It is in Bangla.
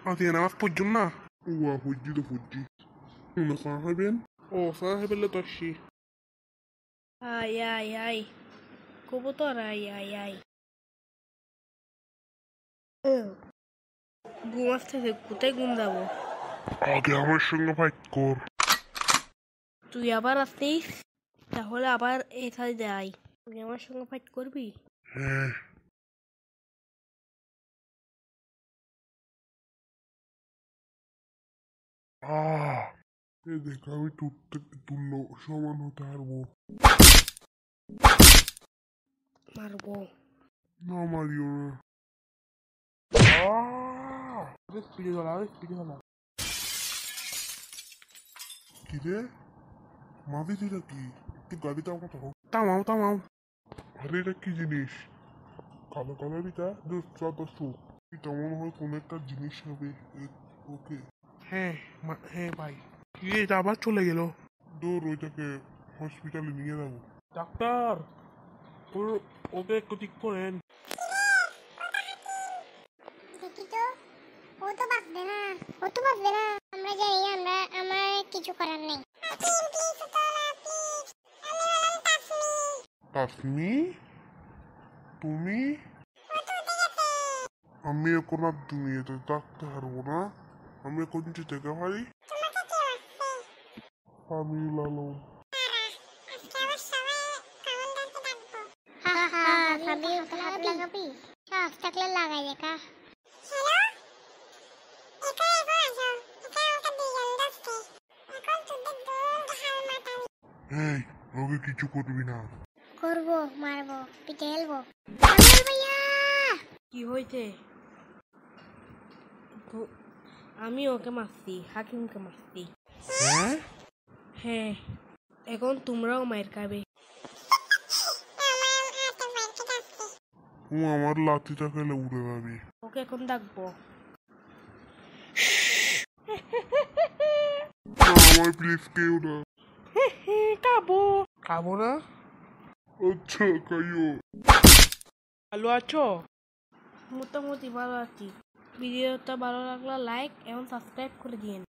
আজকে নামাজ পড়ছুন না? ওয়া পড়ছি তো পড়ছি। খাওয়া খাইবেন? ও খাওয়া খাইবেন তো আসছি। আয় আয় আয় কবুতর আয় আয় আয়। ঘুম আসতেছে, কোথায় ঘুম যাবো? আগে আমার সঙ্গে ফাইট কর। তুই আবার আসতিস, তাহলে আবার এই সাইডে আয়। তুই আমার সঙ্গে ফাইট করবি? হ্যাঁ। দেখ আমি তোর থেকে তুল্য সমান হতে পারবো। মারবো না মারিও না। স্পিডে গলা স্পিডে গলা। কি রে মাদি তুইটা কি? একটু গাড়িতে আমার থাকো। থামাও থামাও। আরে এটা কি জিনিস? কালো কালার এটা দোস্ত। এটা মনে হয় কোন একটা জিনিস হবে। ওকে হ্যাঁ হ্যাঁ ভাই। কি এটা আবার চলে গেল? দৌড় ওইটাকে হসপিটালে নিয়ে যাবো। ডাক্তার ওকে একটু ঠিক করেন। আমরা জানি আমার কিছু করার নেই। তাসমি তুমি? আমি এখন আর তুমি এটা ডাকতে পারবো না। আমি এখন যেতে পারি। আমি লালন। লাগাই দেখা। এই ওকে কিছু করবি না। করবো, মারবো, পিঠে হেলবো। কি হয়েছে? আমি ওকে মারছি, হাকিমকে মারছি। হ্যাঁ হ্যাঁ, এখন তোমরাও মায়ের খাবে। ও আমার লাঠিটা খেলে উড়ে যাবে। ওকে এখন ডাকবো। আমার প্লিজ কেউ না। খাবো। খাবো না? আচ্ছা খাইও। ভালো আছো? মোটামুটি ভালো আছি। ভিডিওটা ভালো লাগলে লাইক এবং সাবস্ক্রাইব করে দিন।